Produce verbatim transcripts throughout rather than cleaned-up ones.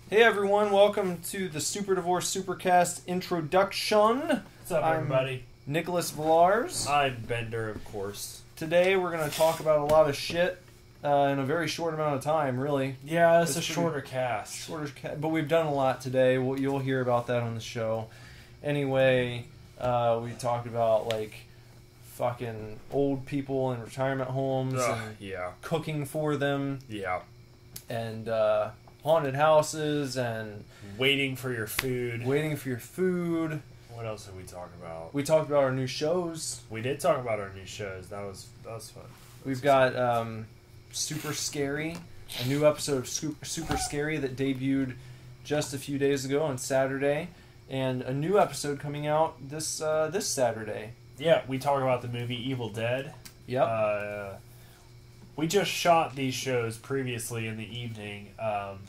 Hey everyone, welcome to the Super Divorce Supercast introduction. What's up, I'm everybody? Nicholas Villars. I'm Bender, of course. Today we're going to talk about a lot of shit uh, in a very short amount of time, really. Yeah, it's, It's a pretty- shorter cast. Shorter, ca- but we've done a lot today. Well, you'll hear about that on the show. Anyway, uh, we talked about like fucking old people in retirement homes Ugh, and yeah, cooking for them, yeah. and uh, haunted houses and Waiting for your food. waiting for your food. What else did we talk about? We talked about our new shows. We did talk about our new shows. That was that was fun. We've got um, Super Scary, a new episode of Super, Super Scary that debuted just a few days ago on Saturday, and a new episode coming out this uh, this Saturday. Yeah, we talk about the movie Evil Dead. Yep. Uh, we just shot these shows previously in the evening, um,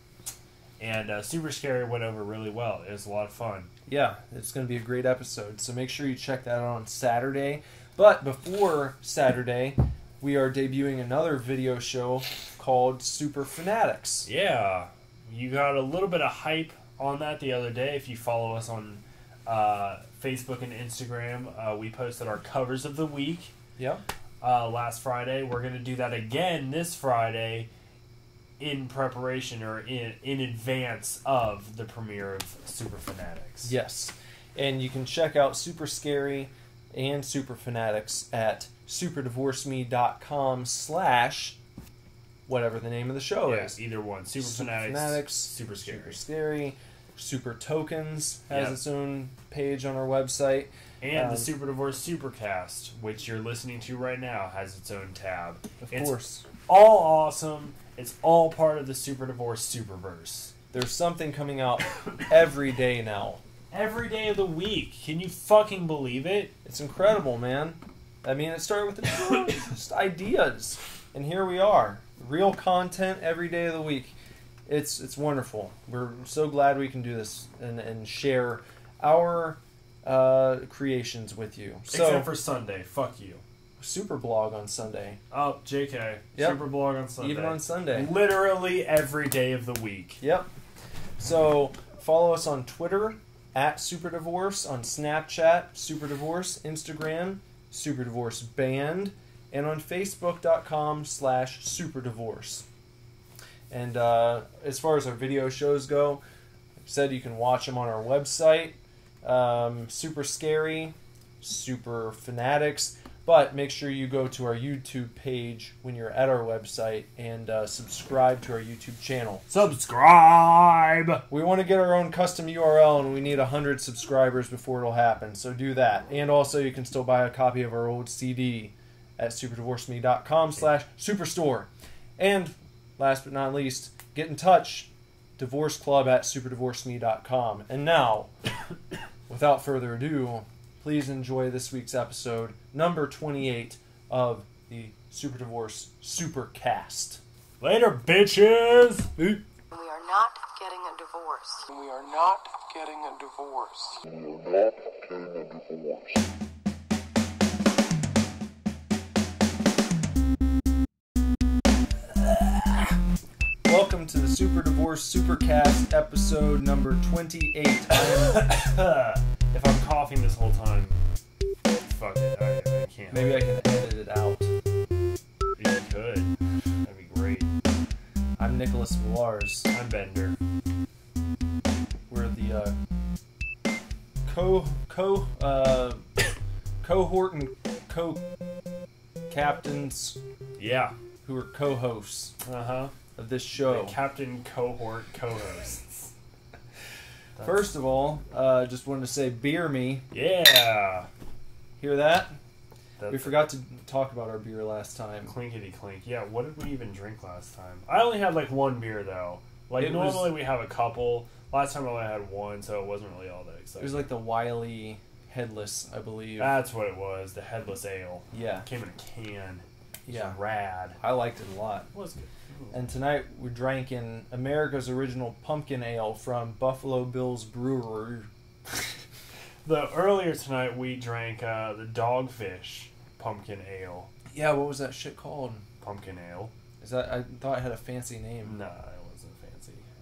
and uh, Super Scary went over really well. It was a lot of fun. Yeah, it's going to be a great episode, so make sure you check that out on Saturday. But before Saturday, we are debuting another video show called Super Fanatics. Yeah, you got a little bit of hype on that the other day. If you follow us on uh, Facebook and Instagram, uh, we posted our covers of the week Yep. uh, last Friday. We're going to do that again this Friday in preparation or in, in advance of the premiere of Super Fanatics. Yes. And you can check out Super Scary and Super Fanatics at superdivorceme.com slash whatever the name of the show Yeah, is. either one. Super, Super Fanatics, Fanatics, Super Scary. Super Scary. Super Tokens has Yep. its own page on our website. And Um, the Super Divorce Supercast, which you're listening to right now, has its own tab. Of It's course. all awesome. It's all part of the Super Divorce Superverse. There's something coming out every day now. Every day of the week. Can you fucking believe it? It's incredible, man. I mean, it started with the just ideas, and here we are. Real content every day of the week. It's it's wonderful. We're so glad we can do this and, and share our uh, creations with you. So, Except for Sunday. Fuck you. Super blog on Sunday, Oh, J K. Yep. Super blog on Sunday. even on Sunday. Literally every day of the week. Yep. So follow us on Twitter at Super Divorce, on Snapchat Super Divorce, Instagram Super Divorce Band, and on Facebook.com slash Super Divorce. And uh, as far as our video shows go, like I said, you can watch them on our website. Um, Super Scary, Super Fanatics. But make sure you go to our YouTube page when you're at our website and uh, subscribe to our YouTube channel. Subscribe! We want to get our own custom U R L, and we need one hundred subscribers before it'll happen, so do that. And also, you can still buy a copy of our old C D at superdivorceme.com slash superstore. And last but not least, get in touch, divorce club at superdivorceme dot com. And now, without further ado, please enjoy this week's episode, number twenty-eight of the Super Divorce Supercast. Later, bitches! We are not getting a divorce. We are not getting a divorce. We are not getting a divorce. Welcome to the Super Divorce Supercast, episode number twenty-eight. I am- If I'm coughing this whole time, fuck it. I, I can't. Maybe I can edit it out. You could. That'd be great. I'm Nicholas Villars. I'm Bender. We're the uh, co co uh, cohort and co captains Yeah. who are co-hosts Uh huh. of this show. Captain Cohort co-hosts. That's- First of all, uh, just wanted to say, beer me. Yeah. Hear that? That's We forgot to talk about our beer last time. Clinkety clink. Yeah, what did we even drink last time? I only had like one beer though. Like It was- normally we have a couple. Last time I only had one, so it wasn't really all that It exciting. was like the Wiley Headless, I believe. That's what it was. The headless ale. Yeah, Came in a can. It was yeah. Rad. I liked it a lot. It was good. And tonight we're drinking America's original pumpkin ale from Buffalo Bill's Brewery. The earlier tonight we drank uh, the Dogfish pumpkin ale. Yeah, what was that shit called? Pumpkin ale. Is that I thought it had a fancy name. Nah, it wasn't fancy.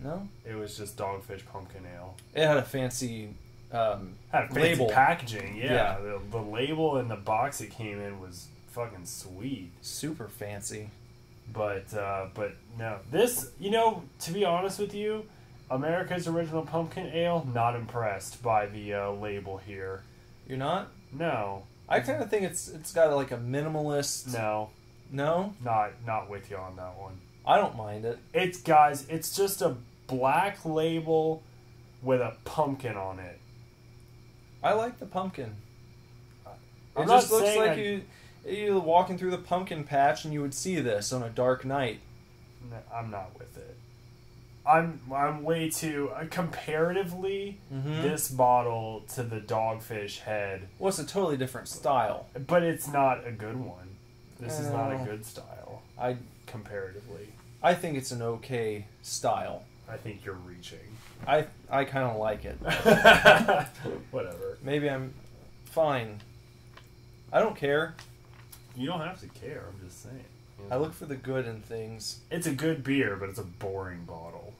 No? It was just Dogfish Pumpkin Ale. It had a fancy um, Had a fancy label. packaging, yeah. Yeah. The, the label and the box it came in was fucking sweet. Super fancy. But uh, but no, this, you know, to be honest with you, America's Original Pumpkin Ale, not impressed by the uh, label here. You're not? No, I kind of think it's it's got like a minimalist. no, No? not not with you on that one. I don't mind it. It's guys, it's just a black label with a pumpkin on it. I like the pumpkin. I'm It not just looks saying like I- you you walking through the pumpkin patch and you would see this on a dark night. No, I'm not with it. I'm I'm way too uh, comparatively Mhm. this bottle to the Dogfish Head, Well, it's a totally different style. but it's not a good one. This is not a Oh. good style I comparatively. I think it's an okay style. I think you're reaching. I I kind of like it. Whatever. Maybe I'm fine. I don't care. You don't have to care. I'm just saying. You I know? look for the good in things. It's a good beer, but it's a boring bottle.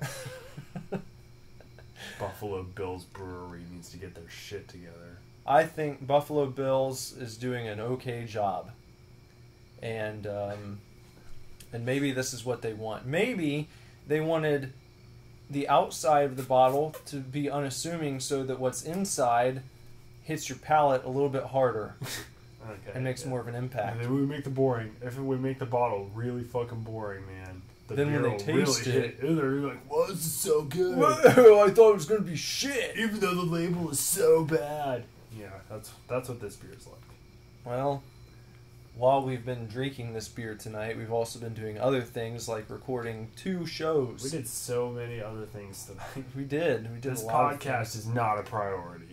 Buffalo Bills Brewery needs to get their shit together. I think Buffalo Bills is doing an okay job, and um, and maybe this is what they want. Maybe they wanted the outside of the bottle to be unassuming, so that what's inside hits your palate a little bit harder Okay. and makes yeah. more of an And impact. then we make the boring. If we make the bottle really fucking boring, man. The Then when beer they will taste really it- hit. They're like, "Whoa, this is so good." Whoa, I thought it was gonna be shit. Even though the label is so bad. Yeah, that's that's what this beer's like. Well, while we've been drinking this beer tonight, we've also been doing other things like recording two shows. We did so many other things tonight. We did. We did This a lot of podcast is not a priority.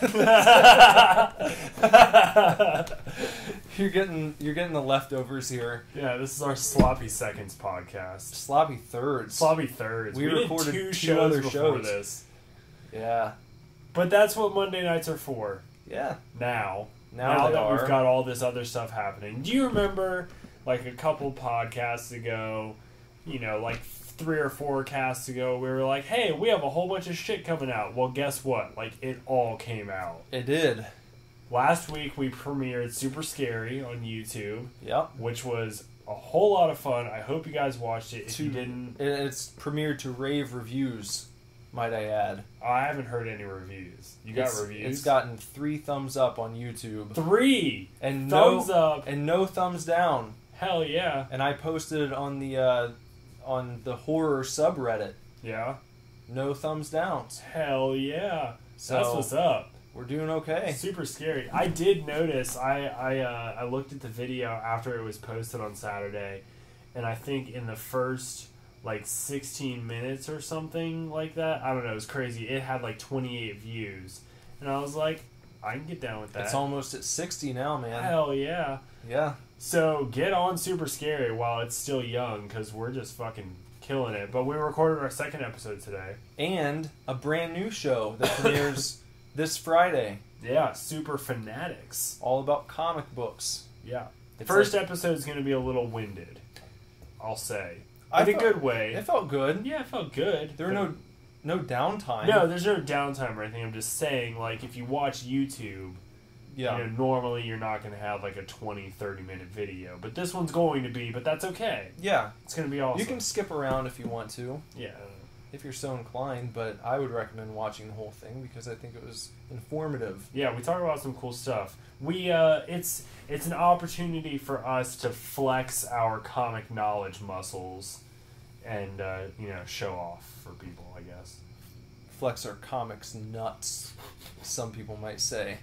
You're getting you're getting the leftovers here. Yeah, this is our sloppy seconds podcast. Sloppy thirds. Sloppy thirds. We We, did recorded two two shows other before shows. this, Yeah. but that's what Monday nights are for. Yeah. Now, Now they that are. we've got all this other stuff happening. Do you remember, like a couple podcasts ago, you know, like three or four casts ago, we were like, "Hey, we have a whole bunch of shit coming out." Well, guess what? Like, it all came out. It did. Last week we premiered Super Scary on YouTube, Yep. which was a whole lot of fun. I hope you guys watched it. If To, you didn't, it- it's premiered to rave reviews, might I add. I haven't heard any reviews. You got It's- reviews? It's gotten three thumbs up on YouTube three and thumbs no up. and no thumbs down. Hell yeah, And I posted it on the uh, on the horror subreddit. yeah. No thumbs downs. Hell yeah. So That's what's up. we're doing okay. Super scary. I did notice. I I uh, I looked at the video after it was posted on Saturday, and I think in the first like sixteen minutes or something like that, I don't know, it was crazy. It had like twenty-eight views, and I was like, I can get down with that. It's almost at sixty now, man. Hell yeah. Yeah. So get on Super Scary while it's still young, because we're just fucking killing it. But we recorded our second episode today. And a brand new show that premieres this Friday, Yeah, Super Fanatics. all about comic books. Yeah. It's First like- episode is going to be a little winded, I'll say. I In a felt- good way. It felt good. Yeah, it felt good. There were no no downtime. No, there's no downtime or anything. I'm just saying, like, if you watch YouTube, Yeah. you know, normally you're not going to have, like, a twenty, thirty minute video. But this one's going to be, but that's okay. Yeah. It's going to be awesome. You can skip around if you want to, Yeah. if you're so inclined, but I would recommend watching the whole thing because I think it was informative. Yeah, we talk about some cool stuff. We, uh, it's, it's an opportunity for us to flex our comic knowledge muscles and, uh, you know, show off for people, I guess. Flex our comics nuts, some people might say.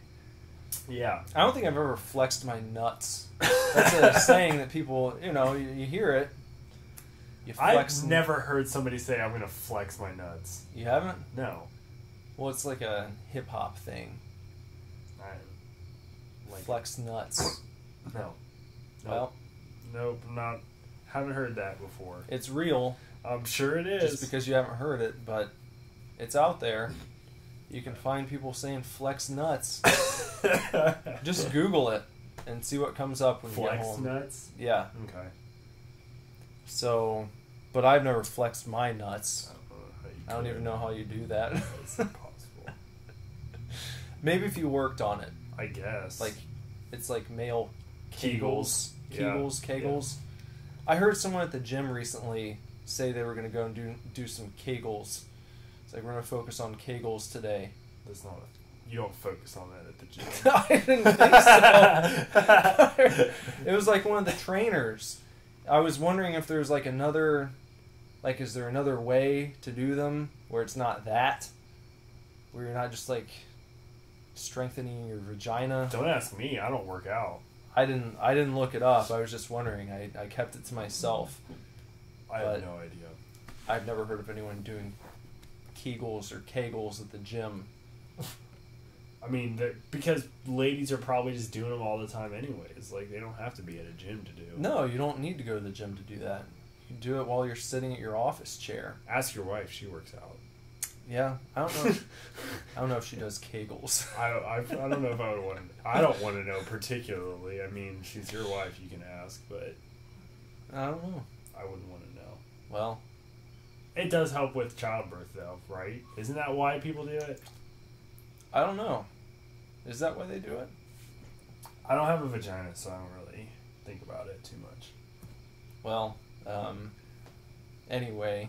Yeah. I don't think I've ever flexed my nuts. That's a saying that people, you know, you, you hear it. You flex. I've never heard somebody say, I'm going to flex my nuts. You haven't? No. Well, it's like a hip hop thing. I, like, Flex nuts. no. Well, Nope, not, haven't heard that before. it's real, I'm sure it is. just because you haven't heard it, but it's out there. You can find people saying flex nuts. Just Google it and see what comes up when you get Flex home. nuts? Yeah. Okay. So, but I've never flexed my nuts. I don't even know how you do that. It's impossible. Maybe if you worked on it. I guess. Like, it's like male Kegels. Kegels. Yeah. Kegels, Kegels. I heard someone at the gym recently say they were going to go and do do some Kegels. It's like, we're going to focus on Kegels today. That's not a, you don't focus on that at the gym. I didn't think so. It was like one of the trainers. I was wondering if there's like another, like, is there another way to do them where it's not that? Where you're not just like strengthening your vagina? Don't ask me. I don't work out. I didn't I didn't look it up. I was just wondering. I, I kept it to myself. I But- have no idea. I've never heard of anyone doing Kegels or Kegels at the gym. I mean, they're- because ladies are probably just doing them all the time anyways. Like, they don't have to be at a gym to do. No, you don't need to go to the gym to do that. You do it while you're sitting at your office chair. Ask your wife. She works out. Yeah, I don't know. If, I don't know if she does Kegels. I, I, I don't know if I would want to. I don't want to know particularly. I mean, she's your wife. You can ask, but I don't know. I wouldn't want to know. Well, It does help with childbirth, though, right? Isn't that why people do it? I don't know. Is that why they do it? I don't have a vagina, so I don't really think about it too much. Well, um, anyway.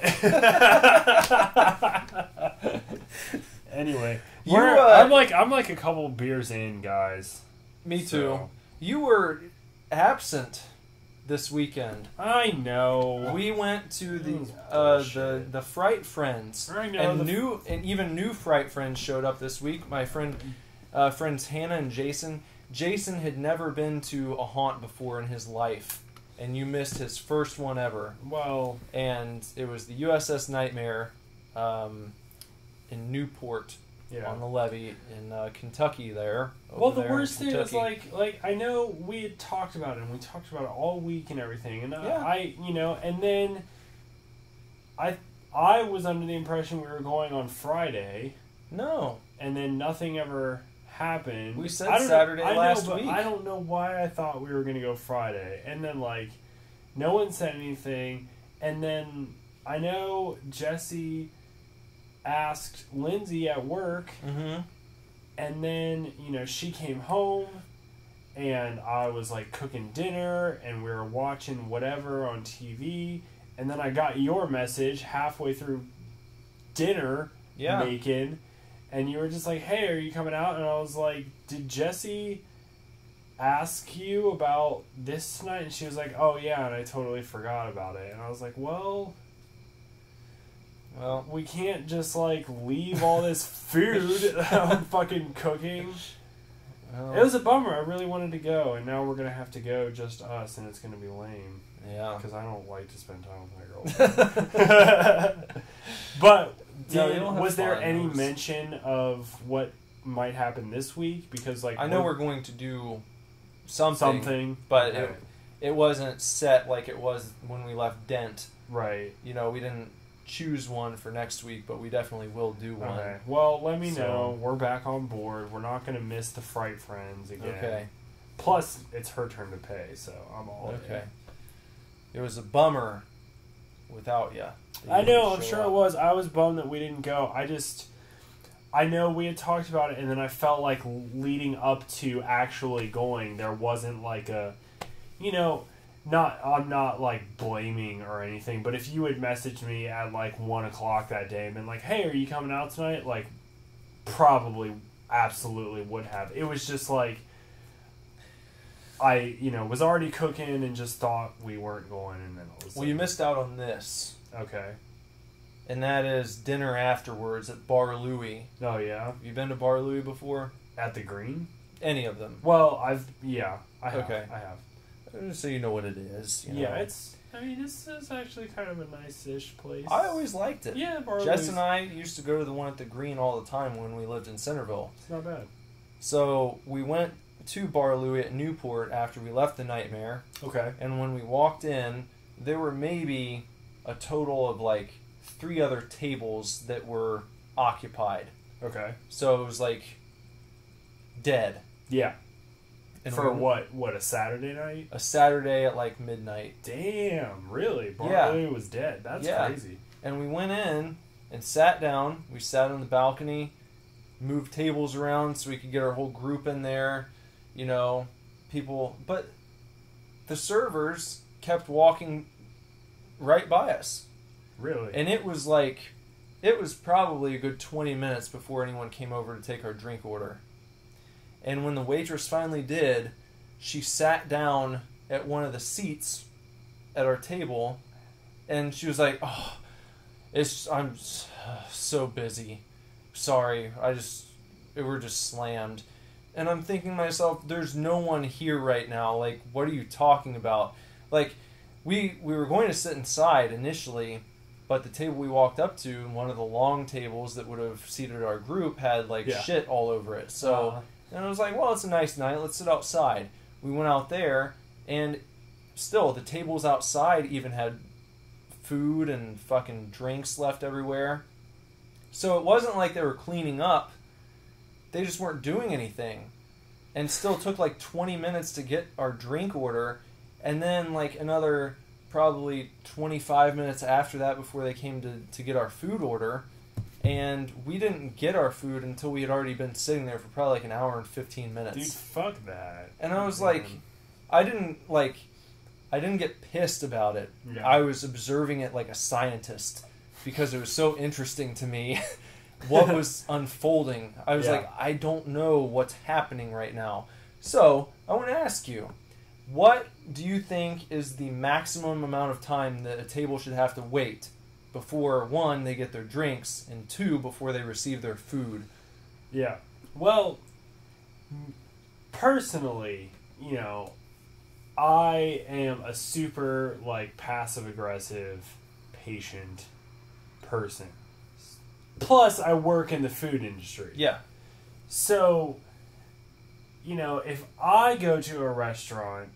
Anyway, You, we're, uh, I'm like I'm like a couple beers in, guys. Me too. So- You were absent this weekend. I know. We went to the Oh, uh, the bullshit. the Fright Friends, I know, and the- new and even new Fright Friends showed up this week. My friend, uh, friends Hannah and Jason. Jason had never been to a haunt before in his life, and you missed his first one ever. Well, And it was the U S S Nightmare, um, in Newport yeah. on the levee in uh, Kentucky. There. Well, over the there in worst thing is Kentucky. like, like I know we had talked about it, and we talked about it all week and everything, and Yeah. I, I, you know, and then I, I was under the impression we were going on Friday, No. and then nothing ever happened. We said I don't Saturday know, I know, last but week. I don't know why I thought we were going to go Friday, and then like, no one said anything, and then I know Jesse asked Lindsay at work. Mm-hmm. And then, you know, she came home and I was like cooking dinner and we were watching whatever on T V. And then I got your message halfway through dinner Yeah. making. And you were just like, hey, are you coming out? And I was like, did Jesse ask you about this tonight? And she was like, oh, yeah. And I totally forgot about it. And I was like, well, Well, we can't just like leave all this food I'm fucking cooking. well, It was a bummer. I really wanted to go, and now we're gonna have to go just us, and it's gonna be lame yeah. because I don't like to spend time with my girlfriend. But No, did, you don't have was there fun. any It was- mention of what might happen this week? Because like I know we're going to do something, something, but okay. it it wasn't set like it was when we left Dent. right. You know, we didn't choose one for next week, but we definitely will do one. Okay. Well, let me So- know. We're back on board. We're not gonna miss the Fright Friends again. Okay. Plus, it's her turn to pay, so I'm all in. Okay. It was a bummer without you. I know, I'm sure it was. I was bummed that we didn't go. I just, I know we had talked about it, and then I felt like leading up to actually going, there wasn't like a, you know, not, I'm not like blaming or anything, but if you had messaged me at like one o'clock that day and been like, hey, are you coming out tonight? Like, probably, absolutely would have. It was just like, I, you know, was already cooking and just thought we weren't going, and then all of a Well, you sudden- missed out on this, Okay. and that is dinner afterwards at Bar Louie. Oh, yeah? Have you been to Bar Louie before? At the Green? Any of them? Well, I've yeah, I have. Okay. I have. Just so you know what it is. You Yeah, know. it's. I mean, this is actually kind of a nice-ish place. I always liked it. Yeah, Bar Jess Louie's- and I used to go to the one at the Green all the time when we lived in Centerville. It's not bad. So we went to Bar Louie at Newport after we left the Nightmare, Okay. and when we walked in, there were maybe a total of like three other tables that were occupied. Okay. So it was like dead. Yeah. And For we- what? What, a Saturday night? A Saturday at like midnight. Damn, really? Bar Yeah. Louie was dead. That's Yeah. crazy. And we went in, and sat down. We sat on the balcony, moved tables around so we could get our whole group in there. You know, people, but the servers kept walking right by us. Really? And it was like, it was probably a good twenty minutes before anyone came over to take our drink order. And when the waitress finally did, she sat down at one of the seats at our table, and she was like, "Oh, it's I'm so busy. Sorry, I just we're just slammed." And I'm thinking to myself, "There's no one here right now. Like, what are you talking about?" Like, we we were going to sit inside initially, but the table we walked up to, one of the long tables that would have seated our group, had like Yeah. shit all over it. So, Uh-huh. and I was like, "Well, it's a nice night. Let's sit outside." We went out there, and still, the tables outside even had food and fucking drinks left everywhere. So it wasn't like they were cleaning up. They just weren't doing anything. And still took like twenty minutes to get our drink order. And then like another probably twenty-five minutes after that before they came to, to get our food order. And we didn't get our food until we had already been sitting there for probably like an hour and fifteen minutes. Dude, fuck that. And I was Man. like, I didn't like, I didn't get pissed about it. Yeah. I was observing it like a scientist because it was so interesting to me what was unfolding. I was Yeah. like, I don't know what's happening right now. So I want to ask you, what do you think is the maximum amount of time that a table should have to wait before, one, they get their drinks, and two, before they receive their food? Yeah. Well, personally, you know, I am a super, like, passive-aggressive, patient person. Plus, I work in the food industry. Yeah. So, you know, if I go to a restaurant,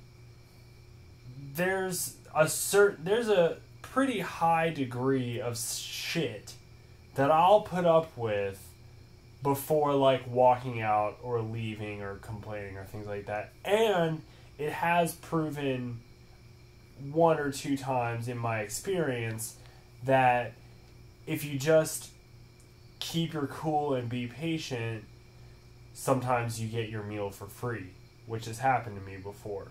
there's a certain, there's a pretty high degree of shit that I'll put up with before, like, walking out or leaving or complaining or things like that. And it has proven one or two times in my experience that if you just keep your cool and be patient, sometimes you get your meal for free, which has happened to me before.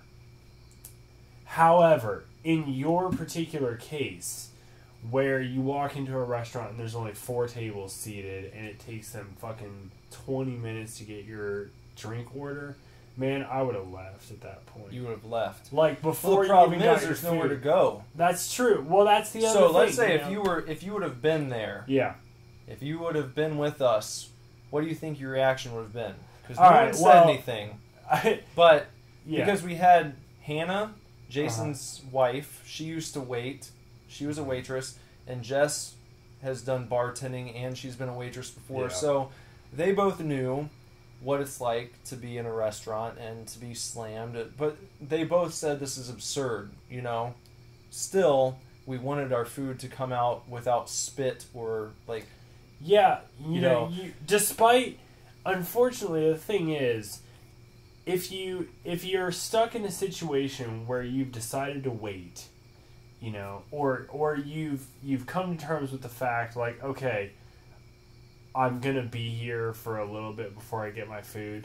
However, in your particular case, where you walk into a restaurant and there's only four tables seated and it takes them fucking twenty minutes to get your drink order, man, I would have left at that point. You would have left. Like, Well, before the problem you even is got your there's nowhere to food. go. That's true. Well, that's the other So thing. let's say you if know? you were if you would have been there, Yeah. if you would have been with us, what do you think your reaction would have been? Because no All one right, said well, anything. I, But yeah. because we had Hannah, Jason's wife, she used to wait. She was a waitress, and Jess has done bartending and she's been a waitress before. Yeah. So they both knew what it's like to be in a restaurant and to be slammed. But they both said this is absurd, you know. Still, we wanted our food to come out without spit or like Yeah, you, You know, know. you, despite, unfortunately, the thing is, if you if you're stuck in a situation where you've decided to wait, you know, or or you've you've come to terms with the fact, like, okay, I'm gonna be here for a little bit before I get my food.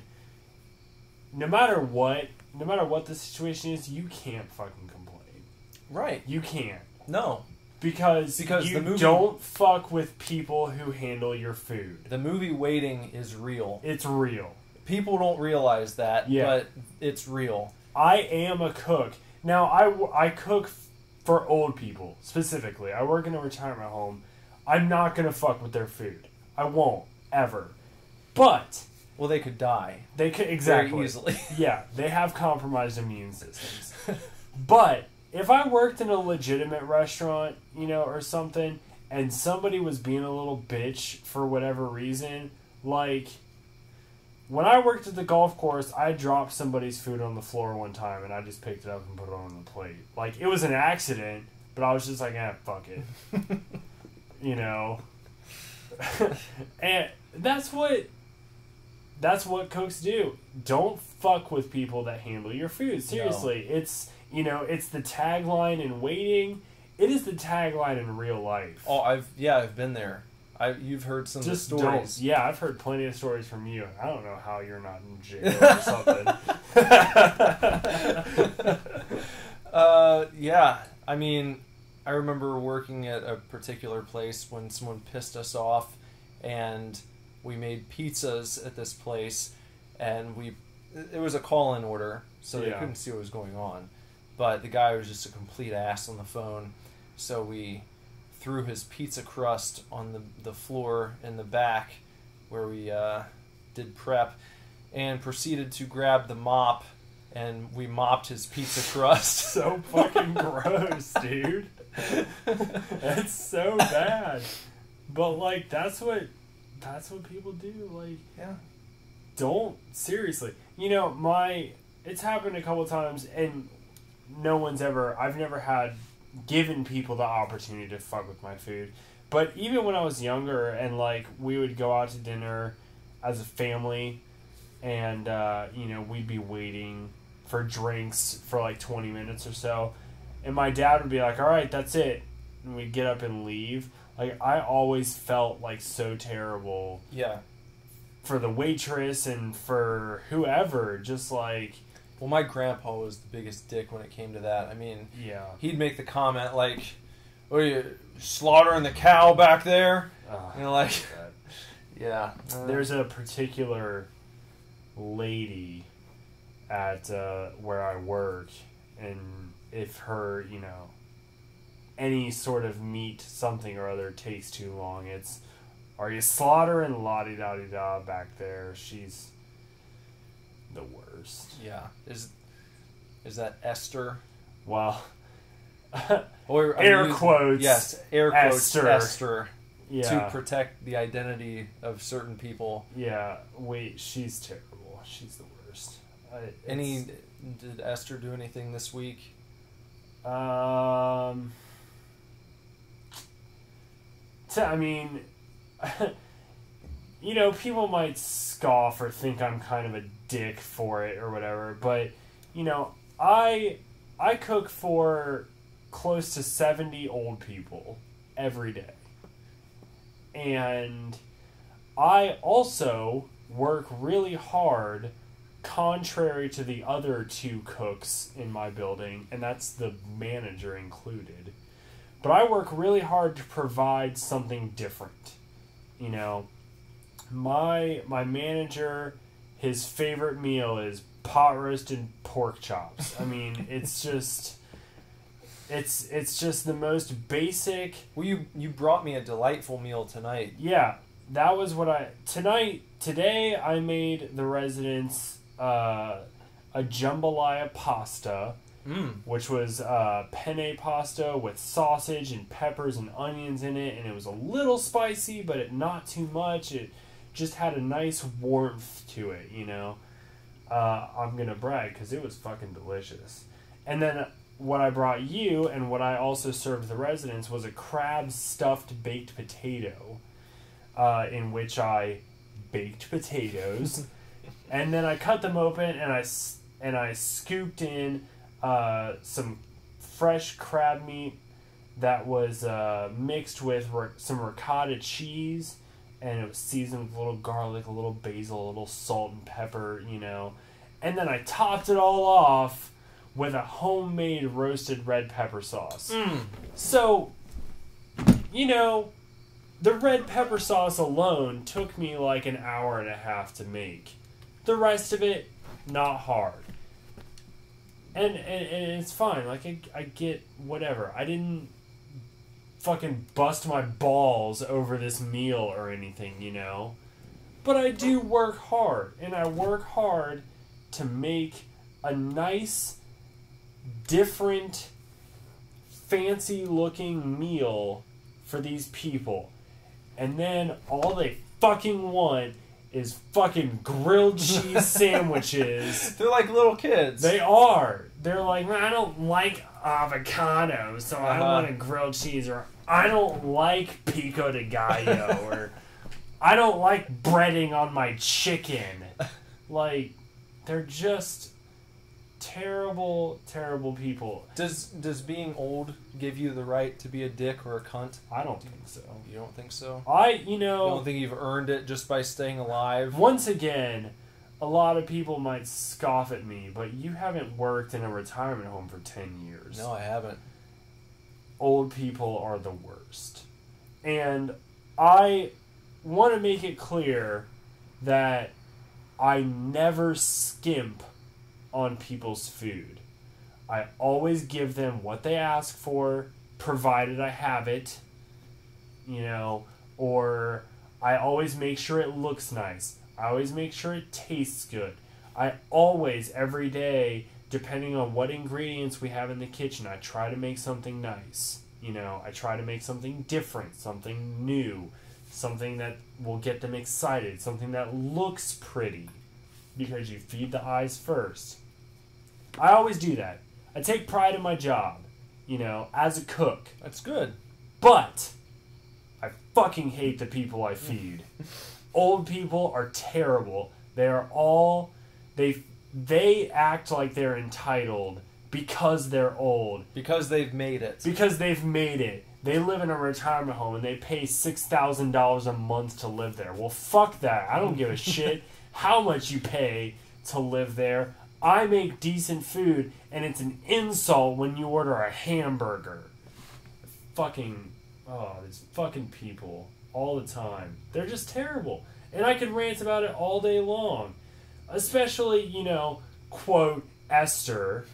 No matter what, no matter what the situation is, you can't fucking complain. right. You can't. No. Because, Because you the movie- don't fuck with people who handle your food. The movie Waiting is real. It's real. People don't realize that, Yeah. but it's real. I am a cook. Now, I, w- I cook f- for old people, specifically. I work in a retirement home. I'm not going to fuck with their food. I won't, ever. But, Well, they could die they could, exactly. very easily. Yeah, they have compromised immune systems. But, if I worked in a legitimate restaurant, you know, or something, and somebody was being a little bitch for whatever reason, like, when I worked at the golf course, I dropped somebody's food on the floor one time, and I just picked it up and put it on the plate. Like, it was an accident, but I was just like, eh, fuck it. You know? And that's what... That's what cooks do. Don't fuck with people that handle your food. Seriously, it's... You know, it's the tagline in Waiting. It is the tagline in real life. Oh, I've yeah, I've been there. I you've heard some Just of the stories. don't. Yeah, I've heard plenty of stories from you. I don't know how you're not in jail or something. uh, yeah. I mean, I remember working at a particular place when someone pissed us off, and we made pizzas at this place, and we it was a call-in order, so they Yeah. couldn't see what was going on. But the guy was just a complete ass on the phone, so we threw his pizza crust on the, the floor in the back where we uh, did prep, and proceeded to grab the mop, and we mopped his pizza crust. So fucking gross, dude. That's so bad. But like that's what that's what people do. Like Yeah. don't seriously. You know, my it's happened a couple times and no one's ever I've never had given people the opportunity to fuck with my food. But even when I was younger and like we would go out to dinner as a family and uh, you know, we'd be waiting for drinks for like twenty minutes or so, and my dad would be like, all right, that's it, and we'd get up and leave. Like I always felt like so terrible Yeah. for the waitress and for whoever, just like Well, my grandpa was the biggest dick when it came to that. I mean, yeah. he'd make the comment like, "What are you slaughtering the cow back there?" Uh, You know, like, yeah. Uh, There's a particular lady at uh, where I work, and if her, you know, any sort of meat, something or other takes too long, it's, are you slaughtering la-di-da-di-da back there? She's the worst. yeah. Is is that Esther? Well, Or I'm Air using- quotes, Yes, air quotes. Esther. Esther. yeah. To protect the identity of certain people. Yeah, wait, she's terrible. She's the worst. I, it's- Any? Did Esther do anything this week? Um, t- I mean, you know, people might scoff or think I'm kind of a dick for it or whatever, but you know, I I cook for close to seventy old people every day, and I also work really hard, contrary to the other two cooks in my building, and that's the manager included. But I work really hard to provide something different. You know, my my manager, his favorite meal is pot roasted pork chops. I mean, it's just it's it's just the most basic. Well, you you brought me a delightful meal tonight. Yeah, that was what I tonight today I made the residents uh, a jambalaya pasta, Mm. which was uh, penne pasta with sausage and peppers and onions in it, and it was a little spicy, but it not too much. It just had a nice warmth to it, you know. Uh, I'm gonna brag because it was fucking delicious. And then what I brought you and what I also served the residents was a crab stuffed baked potato, uh, in which I baked potatoes, and then I cut them open and I s- and I scooped in uh, some fresh crab meat that was uh, mixed with r- some ricotta cheese, and it was seasoned with a little garlic, a little basil, a little salt and pepper, you know. And then I topped it all off with a homemade roasted red pepper sauce. Mm. So, you know, the red pepper sauce alone took me like an hour and a half to make. The rest of it, not hard. And, and, and it's fine. Like, I, I get whatever. I didn't fucking bust my balls over this meal or anything, you know? But I do work hard. And I work hard to make a nice, different, fancy-looking meal for these people. And then all they fucking want is fucking grilled cheese sandwiches. They're like little kids. They are. They're like, I don't like avocado, so I Uh-huh. want a grilled cheese, or I don't like pico de gallo, or I don't like breading on my chicken. Like, they're just terrible, terrible people. Does does being old give you the right to be a dick or a cunt? I don't think so. You don't think so? I, you You know, don't think you've earned it just by staying alive? once again, a lot of people might scoff at me, but you haven't worked in a retirement home for ten years. No, I haven't. Old people are the worst. And I want to make it clear that I never skimp on people's food. I always give them what they ask for, provided I have it, you know, or I always make sure it looks nice. I always make sure it tastes good. I always, every day, depending on what ingredients we have in the kitchen, I try to make something nice. You know, I try to make something different, something new, something that will get them excited, something that looks pretty, because you feed the eyes first. I always do that. I take pride in my job, you know, as a cook. That's good. But I fucking hate the people I feed. Old people are terrible. They are all they they act like they're entitled because they're old. Because they've made it. Because they've made it. They live in a retirement home and they pay six thousand dollars a month to live there. Well, fuck that. I don't give a shit how much you pay to live there. I make decent food, and it's an insult when you order a hamburger. Fucking, oh, these fucking people all the time. They're just terrible. And I could rant about it all day long. Especially, you know, quote, Esther.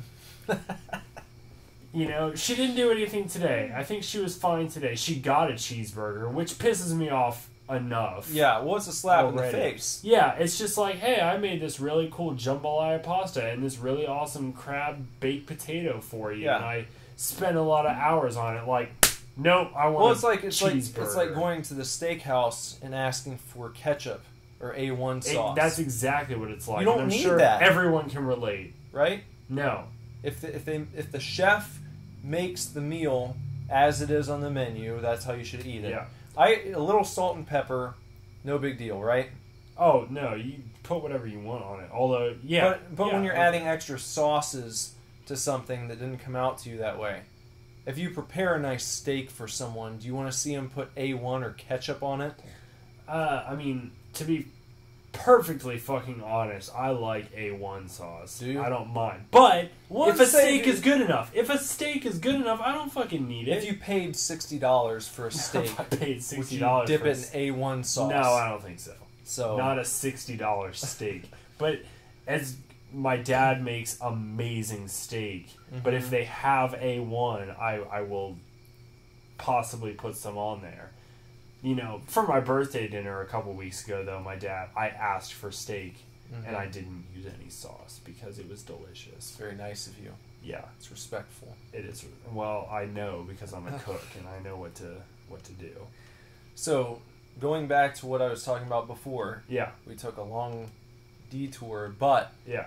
You know, she didn't do anything today. I think she was fine today. She got a cheeseburger, which pisses me off enough. Yeah, well, it's a slap in the already. face. Yeah, it's just like, hey, I made this really cool jambalaya pasta and this really awesome crab baked potato for you, Yeah. and I spent a lot of hours on it. Like, nope, I want Well, a it's like it's like cheeseburger. it's like going to the steakhouse and asking for ketchup or A one It- sauce. that's exactly what it's like. You don't and I'm need sure that. everyone can relate. right. No. If the, if they if the chef makes the meal as it is on the menu, that's how you should eat it. Yeah. I a little salt and pepper, no big deal, right? Oh, no, you put whatever you want on it. Although, yeah. But but yeah, when you're okay. adding extra sauces to something that didn't come out to you that way, if you prepare a nice steak for someone, do you want to see them put A one or ketchup on it? Uh, I mean, to be perfectly fucking honest, I like A one sauce. Do you? I don't mind. But Well, if a say- steak is good enough, if a steak is good enough, I don't fucking need it. If you paid sixty dollars for a steak, If I paid would sixty you dollars dip for a it in s- A one sauce? No, I don't think so. So Not a sixty dollar steak. But as my dad makes amazing steak, but if they have A one, I I will possibly put some on there. You know, for my birthday dinner a couple weeks ago, though, my dad, I asked for steak, and I didn't use any sauce because it was delicious. it's very nice of you. Yeah, It's respectful. it is. Well, I know because I'm a cook, and I know what to what to do. So going back to what I was talking about before, Yeah, we took a long detour, but yeah.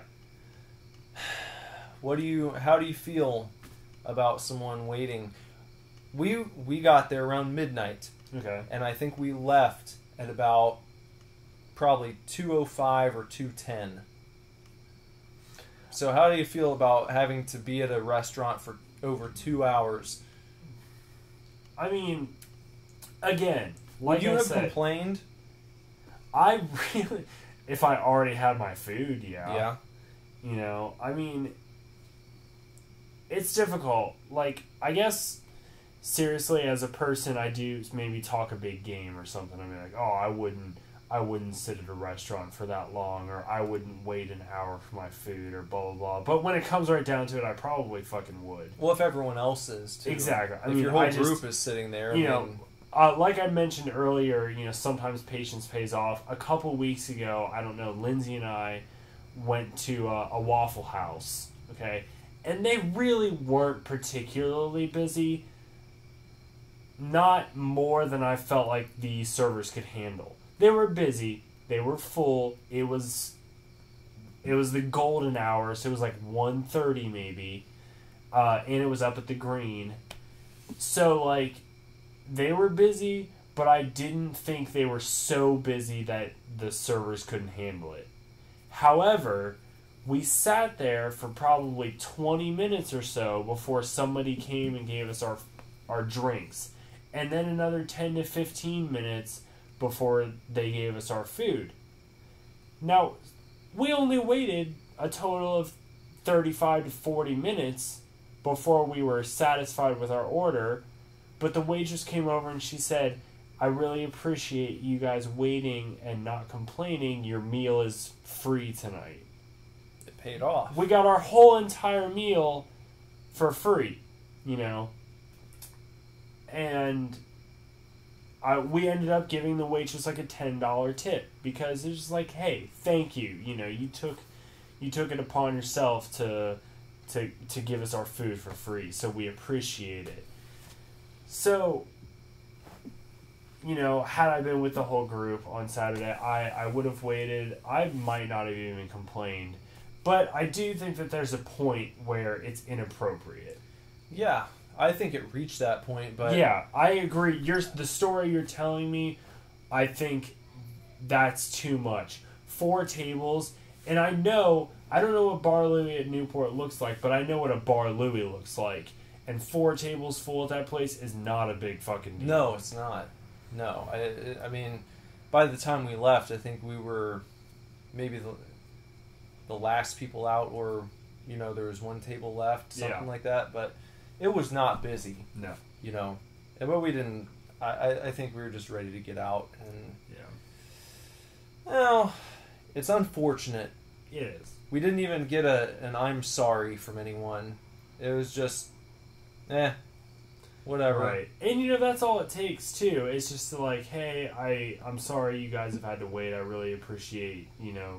what do you how do you feel about someone waiting? We we got there around midnight, Okay. and I think we left at about probably two oh five or two ten. So how do you feel about having to be at a restaurant for over two hours? I mean, again, Would like you I have said, complained? I really, if I already had my food, yeah. Yeah. You know, I mean, it's difficult. Like, I guess, seriously, as a person, I do maybe talk a big game or something. I mean, like, oh, I wouldn't, I wouldn't sit at a restaurant for that long, or I wouldn't wait an hour for my food, or blah blah blah. But when it comes right down to it, I probably fucking would. Well, if everyone else is too. Exactly. I if mean, your whole I just- group is sitting there, I you know, mean, uh, like I mentioned earlier, you know, sometimes patience pays off. A couple weeks ago, I don't know, Lindsay and I went to uh, a Waffle House, okay? And they really weren't particularly busy. Not more than I felt like the servers could handle. They were busy. They were full. It was it was the golden hour, so it was like one thirty maybe. Uh, and it was up at the Green. So, like, they were busy, but I didn't think they were so busy that the servers couldn't handle it. However, We sat there for probably twenty minutes or so before somebody came and gave us our our drinks. And then another ten to fifteen minutes before they gave us our food. Now, we only waited a total of thirty-five to forty minutes before we were satisfied with our order, but the waitress came over and she said, I really appreciate you guys waiting and not complaining. Your meal is free tonight. It paid off. We got our whole entire meal for free, you know. And I, we ended up giving the waitress like a ten dollar tip because it's just like, hey, thank you. You know, you took you took it upon yourself to to to give us our food for free, so we appreciate it. So, you know, had I been with the whole group on Saturday, I, I would have waited. I might not have even complained. But I do think that there's a point where it's inappropriate. Yeah, I think it reached that point, but... Yeah, I agree. You're, the story you're telling me, I think that's too much. Four tables, and I know... I don't know what Bar Louie at Newport looks like, but I know what a Bar Louie looks like. And four tables full at that place is not a big fucking deal. No, it's not. No. I, I mean, by the time we left, I think we were maybe the, the last people out, or, you know, there was one table left, something Yeah. like that. But it was not busy. No. You know. And, but we didn't... I, I, I think we were just ready to get out. And, Yeah. well, it's unfortunate. It is. We didn't even get a an I'm sorry from anyone. It was just, eh, whatever. Right. And, you know, that's all it takes, too. It's just to, like, hey, I, I'm sorry you guys have had to wait. I really appreciate, you know,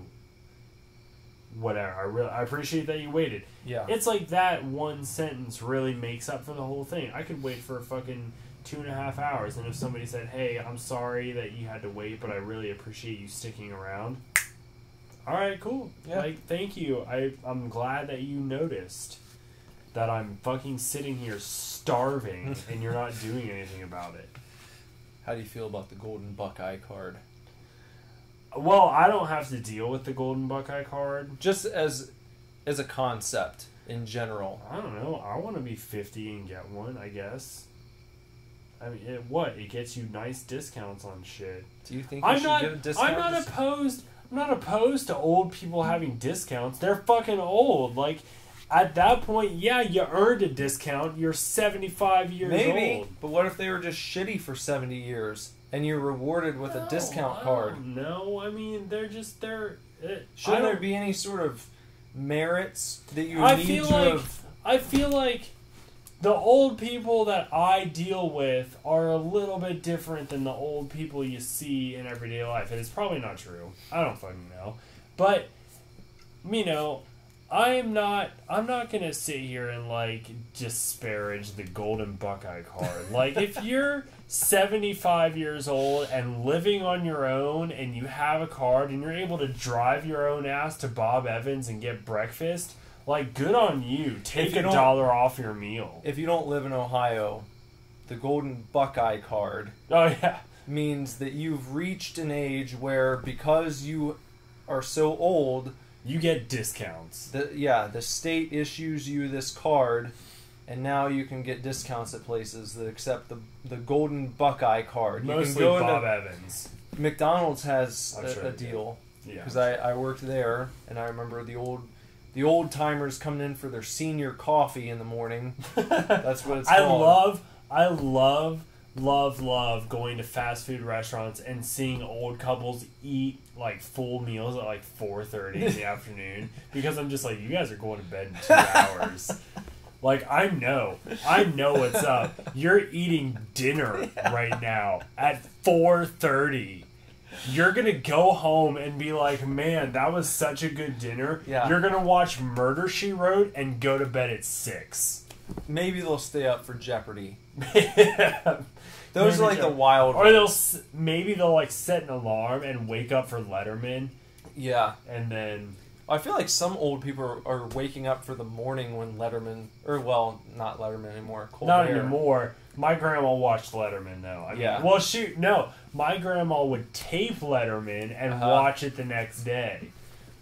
whatever. I, really, I appreciate that you waited. Yeah. It's like that one sentence really makes up for the whole thing. I could wait for fucking two and a half hours, and if somebody said, hey, I'm sorry that you had to wait, but I really appreciate you sticking around. All right, cool. Yeah. Like, thank you. I, I'm glad that you noticed that I'm fucking sitting here starving and you're not doing anything about it. How do you feel about the Golden Buckeye card? Well, I don't have to deal with the Golden Buckeye card. Just as as a concept in general. I don't know. I want to be fifty and get one, I guess. I mean, it, what? It gets you nice discounts on shit. Do you think you I'm should not. give a discount? I'm not opposed. I'm not opposed to old people having discounts. They're fucking old. Like, at that point, yeah, you earned a discount. You're seventy-five years Maybe, old. but what if they were just shitty for seventy years and you're rewarded with a discount card? No, I mean they're just they're. It, Shouldn't I there don't- be any sort of merits that you I need feel to like have? I feel like the old people that I deal with are a little bit different than the old people you see in everyday life, and it's probably not true. I don't fucking know, but you know, I'm not. I'm not gonna sit here and like disparage the Golden Buckeye card. Like, if you're seventy-five years old and living on your own, and you have a card, and you're able to drive your own ass to Bob Evans and get breakfast. Like, good on you. Take you a don't- dollar off your meal. If you don't live in Ohio, the Golden Buckeye card Oh, yeah. means that you've reached an age where, because you are so old, You get discounts. the yeah, the state issues you this card, and now you can get discounts at places that accept the the Golden Buckeye card. You Mostly can go Bob into Evans. McDonald's has I'm a, sure a they do. deal Yeah. because I, I worked there, and I remember the old the old timers coming in for their senior coffee in the morning. That's what it's I called. love, I love, love, love going to fast food restaurants and seeing old couples eat like full meals at like four thirty in the afternoon, because I'm just like, you guys are going to bed in two hours. Like, I know, I know what's up. You're eating dinner right now at four thirty. You're gonna go home and be like, man, that was such a good dinner. Yeah. You're gonna watch Murder, She Wrote and go to bed at six. Maybe they'll stay up for Jeopardy. Yeah. Those Maybe are like the Jeopardy. wild Or they'll ones. s- maybe they'll like set an alarm and wake up for Letterman, Yeah. and then I feel like some old people are, are waking up for the morning when Letterman, or well, not Letterman anymore. Colbert. not anymore. My grandma watched Letterman though. I mean, Yeah. well, shoot, no. My grandma would tape Letterman and Uh-huh. watch it the next day.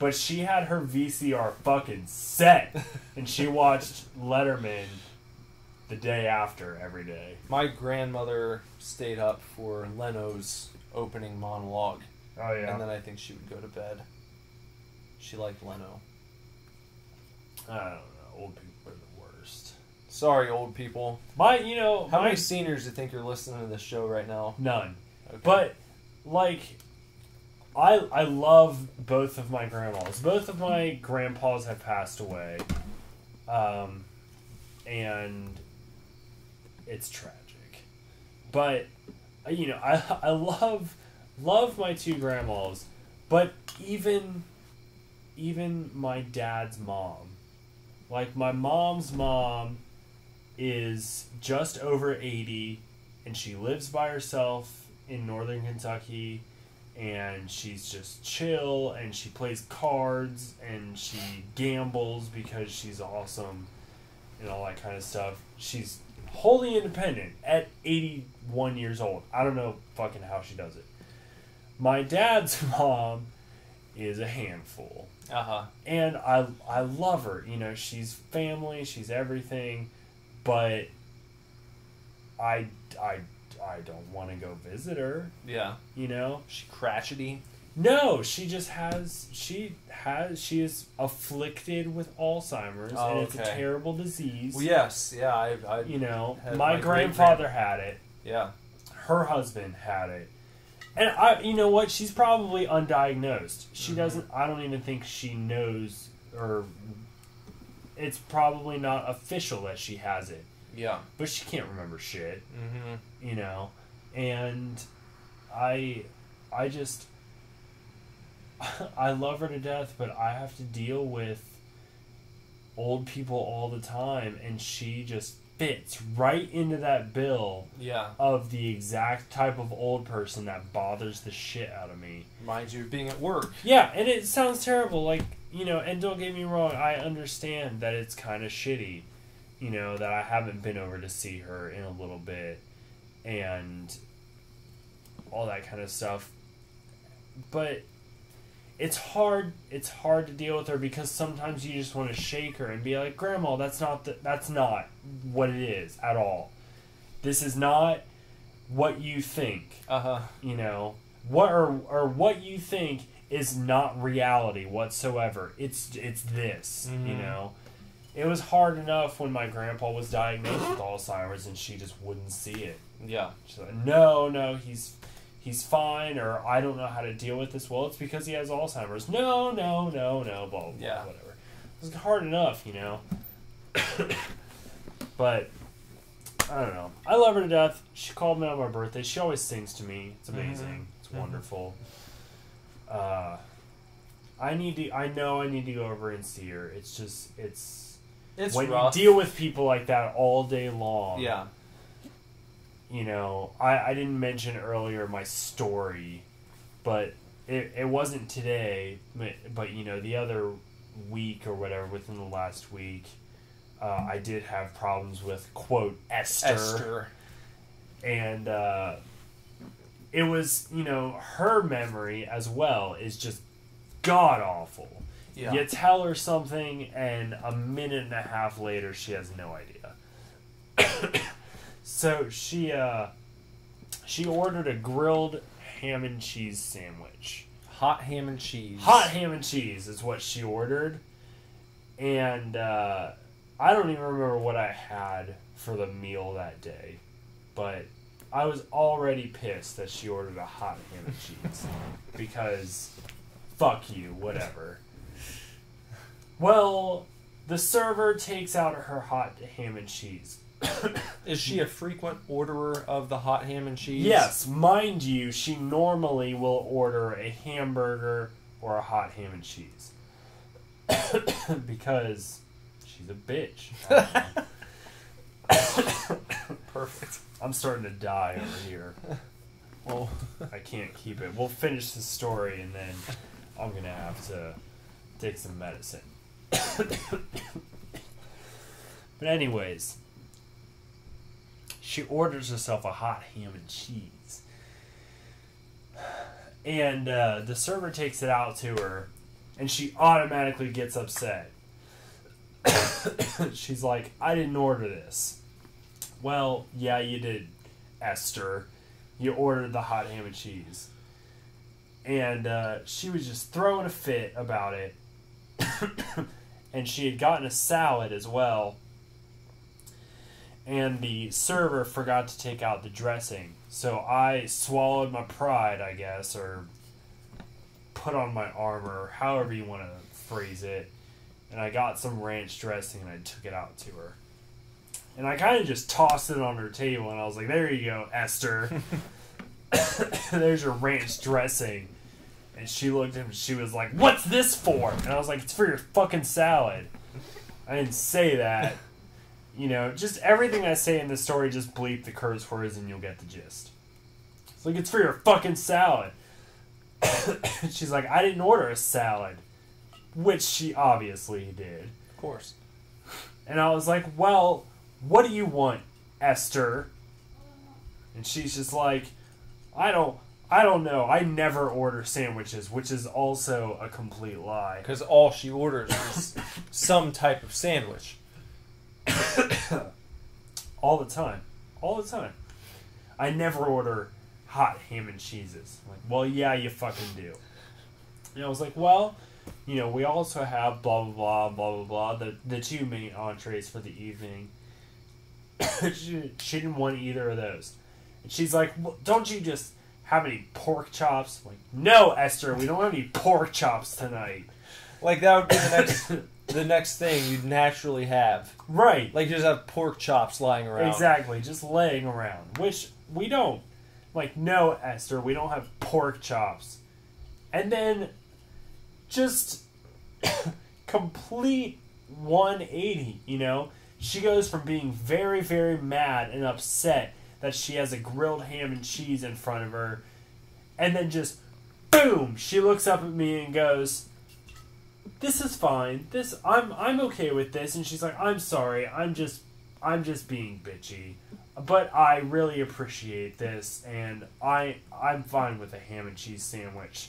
But she had her V C R fucking set, and she watched Letterman the day after every day. My grandmother stayed up for Leno's opening monologue. Oh yeah. And then I think she would go to bed. She liked Leno. I don't know. Old people are the worst. Sorry, old people. My, you know, How my, many seniors do you think are listening to this show right now? None. Okay. But like, I I love both of my grandmas. Both of my grandpas have passed away, um, and it's tragic. But you know, I I love love my two grandmas, but even even my dad's mom, like my mom's mom, is just over eighty, and she lives by herself in northern Kentucky, and she's just chill, and she plays cards, and she gambles because she's awesome and all that kind of stuff. She's wholly independent at eighty-one years old. I don't know fucking how she does it. My dad's mom is a handful. Uh-huh. And I I love her. You know, she's family, she's everything, but I I I don't want to go visit her, Yeah. you know? She cratchety. No, she just has she has she is afflicted with Alzheimer's, Oh, and it's a okay. terrible disease. Well, yes. Yeah, I... I You know, had my, my grandfather had it. yeah. Her husband had it. And I, you know what? She's probably undiagnosed. She Mhm. doesn't. I don't even think she knows, or it's probably not official that she has it. Yeah. But she can't remember shit, Mm-hmm. you know. And I, I just, I love her to death, but I have to deal with old people all the time, and she just fits right into that bill Yeah. of the exact type of old person that bothers the shit out of me. Mind you, being at work. Yeah, and it sounds terrible, like, you know, and don't get me wrong, I understand that it's kind of shitty, you know, that I haven't been over to see her in a little bit, and all that kind of stuff, but it's hard, it's hard to deal with her, because sometimes you just want to shake her and be like, Grandma, that's not the, that's not what it is at all. This is not what you think. Uh-huh. You know, what or or what you think is not reality whatsoever. It's it's this. Mhm. You know, it was hard enough when my grandpa was diagnosed with Alzheimer's, and she just wouldn't see it. Yeah. She's like, no, no, he's he's fine, or I don't know how to deal with this. Well, it's because he has Alzheimer's. No, no, no, no, blah blah, blah Yeah. whatever. It was hard enough, you know. But I don't know. I love her to death. She called me on my birthday. She always sings to me. It's amazing. Mhm. It's wonderful. Uh, I need to. I know I need to go over and see her. It's just it's It's when rough. you deal with people like that all day long. Yeah. You know, I I didn't mention earlier my story, but it it wasn't today. But, but you know, the other week or whatever, within the last week, uh, I did have problems with, quote, Esther. Esther. And uh, it was, you know, her memory as well is just god awful. Yeah. You tell her something, and a minute and a half later, she has no idea. So she uh, she ordered a grilled ham and cheese sandwich. Hot ham and cheese. Hot ham and cheese is what she ordered. And uh, I don't even remember what I had for the meal that day. But I was already pissed that she ordered a hot ham and cheese. Because, fuck you, whatever. Well, the server takes out her hot ham and cheese. Is she a frequent orderer of the hot ham and cheese? Yes, mind you, she normally will order a hamburger or a hot ham and cheese. Because she's a bitch. Perfect. I'm starting to die over here. Well, I can't keep it. We'll finish the story, and then I'm going to have to take some medicine. But anyways, she orders herself a hot ham and cheese. And uh, the server takes it out to her, And she automatically gets upset. She's like, I didn't order this. Well, yeah, you did, Esther. You ordered the hot ham and cheese. And uh, she was just throwing a fit about it. And she had gotten a salad as well. And the server forgot to take out the dressing. So I swallowed my pride, I guess, or put on my armor, however you want to phrase it. And I got some ranch dressing and I took it out to her. And I kind of just tossed it on her table and I was like, there you go, Esther. There's your ranch dressing. And she looked at him and she was like, what's this for? And I was like, it's for your fucking salad. I didn't say that. You know, just everything I say in this story, just bleep the curse words and you'll get the gist. It's like, it's for your fucking salad. She's like, I didn't order a salad. Which she obviously did. Of course. And I was like, well, what do you want, Esther? And she's just like, I don't, I don't know. I never order sandwiches, which is also a complete lie. Because all she orders is some type of sandwich. All the time. All the time. I never order hot ham and cheeses. I'm like, well, yeah, you fucking do. And I was like, well, you know, we also have blah, blah, blah, blah, blah, blah, the, the two main entrees for the evening. she, she didn't want either of those. And she's like, well, don't you just have any pork chops? I'm like, no, Esther, we don't have any pork chops tonight. Like, that would be the next the next thing you'd naturally have. Right. Like, you just have pork chops lying around. Exactly, just laying around. Which, we don't. Like, no, Esther, we don't have pork chops. And then, just complete one eighty, you know? She goes from being very, very mad and upset that she has a grilled ham and cheese in front of her, and then just, boom, she looks up at me and goes, this is fine. This I'm I'm okay with this. And she's like, I'm sorry. I'm just I'm just being bitchy. But I really appreciate this and I I'm fine with a ham and cheese sandwich.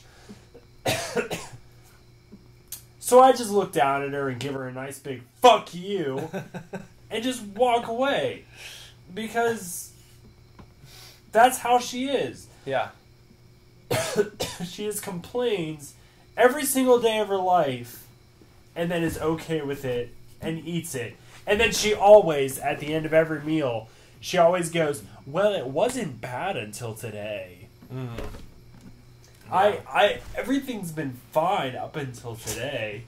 So I just look down at her and give her a nice big fuck you and just walk away. Because that's how she is. Yeah. She just complains every single day of her life and then is okay with it and eats it. And then she always, at the end of every meal, she always goes, well, it wasn't bad until today. Mm. Yeah. I, I, everything's been fine up until today.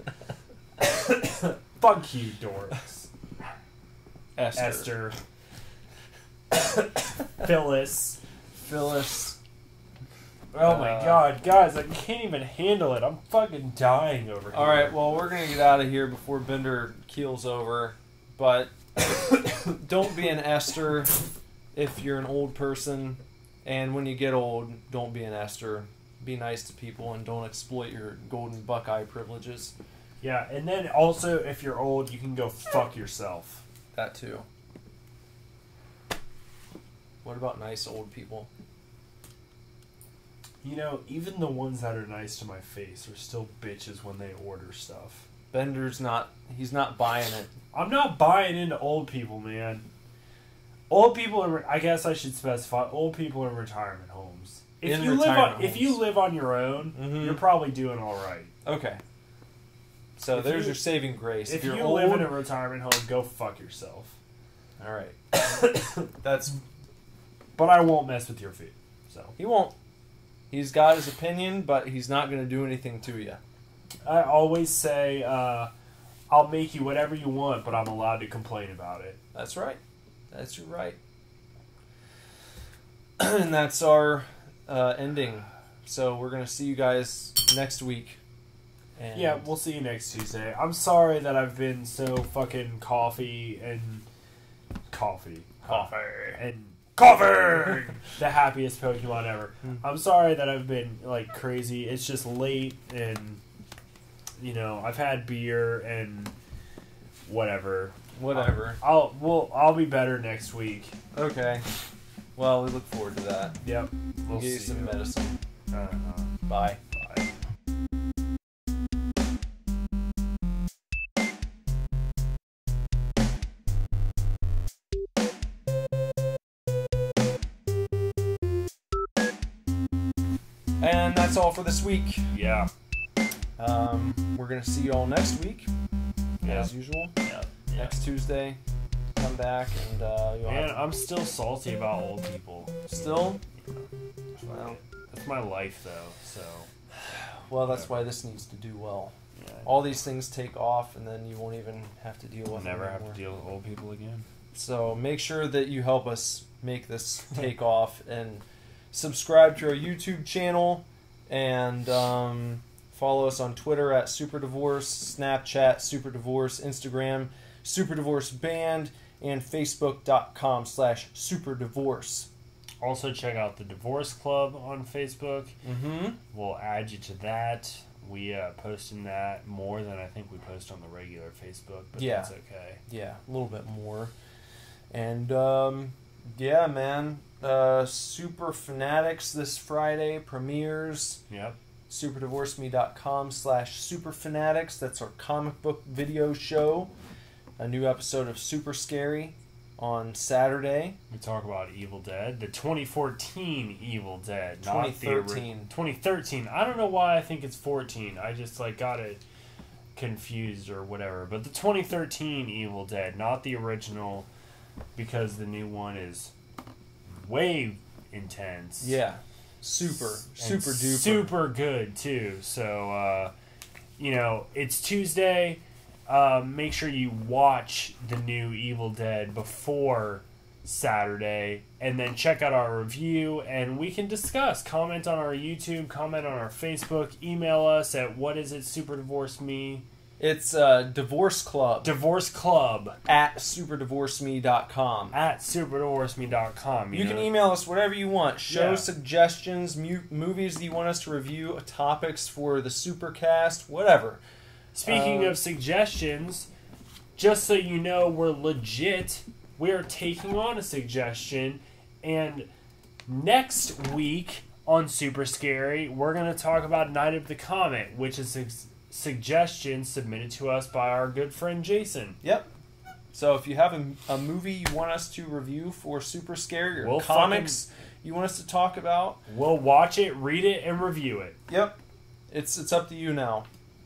Fuck you, dorks. Esther. Esther. Phyllis. Phyllis. Oh my Uh, god, guys, I can't even handle it. I'm fucking dying over here. Alright, well, we're going to get out of here before Bender keels over. But don't be an Esther if you're an old person. And when you get old, don't be an Esther. Be nice to people and don't exploit your golden Buckeye privileges. Yeah, and then also, if you're old, you can go fuck yourself. That too. What about nice old people? You know, even the ones that are nice to my face are still bitches when they order stuff. Bender's not, he's not buying it. I'm not buying into old people, man. Old people, in, I guess I should specify, old people in retirement homes. If In you live retirement on, if homes. you live on your own, Mhm. you're probably doing all right. Okay. So If there's you- your saving grace. If If, you're you old, live in a retirement home, go fuck yourself. all right. That's But I won't mess with your food. So he won't. He's got his opinion, but he's not going to do anything to you. I always say, uh, I'll make you whatever you want, but I'm allowed to complain about it. That's right. That's your right. And that's our uh, ending. So we're going to see you guys next week. And Yeah, we'll see you next Tuesday. I'm sorry that I've been so fucking coffee and coffee. Coffee. And coffee! The happiest Pokemon ever. Mm. I'm sorry that I've been like crazy. It's just late and you know, I've had beer and whatever. whatever. I'll we'll I'll be better next week. Okay. Well, we look forward to that. Yep. We'll We'll get you see some you. medicine. Uh-huh. Bye. Bye. And that's all for this week. Yeah. Um, we're gonna see you all next week, Yeah. as usual. Yeah. yeah. Next Tuesday, come back and uh, you'll Man, have I'm still salty about old people. still. That's my, Well. that's my life, though. So Well, that's why this needs to do well. yeah. All these things take off, and then you won't even have to deal We'll with never them have anymore. to deal with old people again. So make sure that you help us make this take off, and subscribe to our YouTube channel, and um, follow us on Twitter at Super Divorce, Snapchat Super Divorce, Instagram Super Divorce Band, and Facebook.com slash Super Divorce. Also, check out the Divorce Club on Facebook. Mm-hmm. We'll add you to that. We uh, post in that more than I think we post on the regular Facebook, but Yeah. that's okay. Yeah, a little bit more. And um, yeah, man. Uh, Super Fanatics this Friday premieres. Yep. superdivorceme.com slash superfanatics. That's our comic book video show. A new episode of Super Scary on Saturday. We talk about Evil Dead, the twenty fourteen Evil Dead, not twenty the ori- thirteen. twenty thirteen. I don't know why I think it's fourteen. I just like got it confused or whatever. But the twenty thirteen Evil Dead, not the original, because the new one is way intense. Yeah. Super. and Super duper. super good too. So uh, you know, it's Tuesday. Uh, make sure you watch the new Evil Dead before Saturday, and then check out our review, and we can discuss. Comment on our YouTube, comment on our Facebook, email us at what is it Super Divorce Me It's uh, Divorce Club Divorce Club at superdivorceme dot com. at super divorce me dot com. You know? can email us whatever you want. Show Yeah. suggestions, mu- movies that you want us to review, topics for the Supercast, whatever. Speaking Uh, of suggestions, just so you know, we're legit. We're taking on a suggestion, and next week on Super Scary, we're going to talk about Night of the Comet, which is a s- suggestion submitted to us by our good friend Jason. Yep. So if you have a, a movie you want us to review for Super Scary, or We'll comics you want us to talk about, We'll watch it, read it, and review it. yep, it's it's up to you now.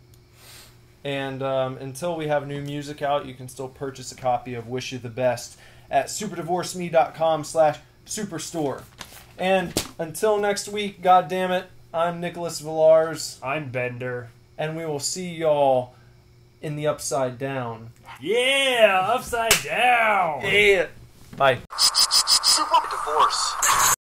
And um, until we have new music out, you can still purchase a copy of Wish You the Best at superdivorceme.com slash superstore. And until next week, God damn it, I'm Nicholas Villars, I'm Bender. and we will see y'all in the Upside Down. Yeah, upside down. Yeah. Bye.